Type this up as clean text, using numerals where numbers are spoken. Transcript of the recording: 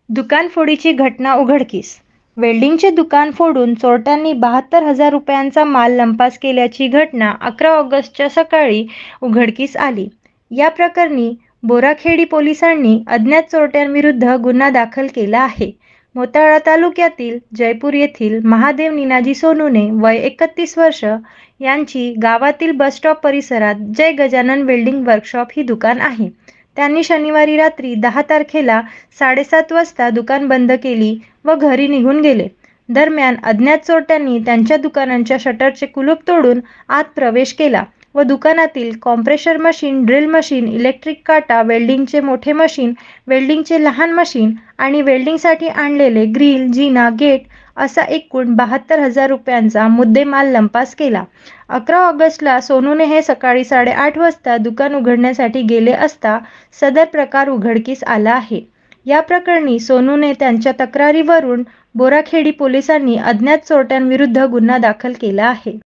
दुकानफोडीची घटना उघडकीस. वेल्डिंगचे दुकान फोडून चोरट्यांनी 72,000 रुपयांचा माल लंपास केल्याची घटना 11 ऑगस्टच्या सकाळी उघडकीस आली. या प्रकरणी बोराखेडी पोलिसांनी अज्ञात चोरट्यांविरुद्ध गुन्हा दाखल केला आहे. मोताळा तालुक्यातील जयपूर येथील महादेव निनाजी सोनूने वय 31 वर्ष यांची गावातील बसस्टॉप परिसरात जय गजानन वेल्डिंग वर्कशॉप ही दुकान आहे. त्यांनी शनिवारी रात्री 10 तारखेला 7:30 वाजता दुकान बंद केली व घरी निघून गेले. दरम्यान अज्ञात चोरट्यांनी त्यांच्या दुकानाच्या शटरचे कुलूप तोडून आत प्रवेश केला व दुकानातील compressor machine, drill machine, electric काटा, वेल्डिंगचे मोठे मशीन, वेल्डिंगचे लहान मशीन आणि वेल्डिंगसाठी आणलेले ग्रिल, जिना, गेट असा एकूण 72,000 रुपयांचा मुद्देमाल लंपास केला. 11 ऑगस्टला सोनूने हे सकाळी 8:30 वाजता दुकान उघडण्यासाठी गेले असता सदर प्रकार उघडकीस आला आहे. या प्रकरणी सोनूने त्यांच्या तक्रारीवरून बोराखेडी पोलिसांनी अज्ञात चोरट्यांविरुद्ध गुन्हा दाखल केला आहे.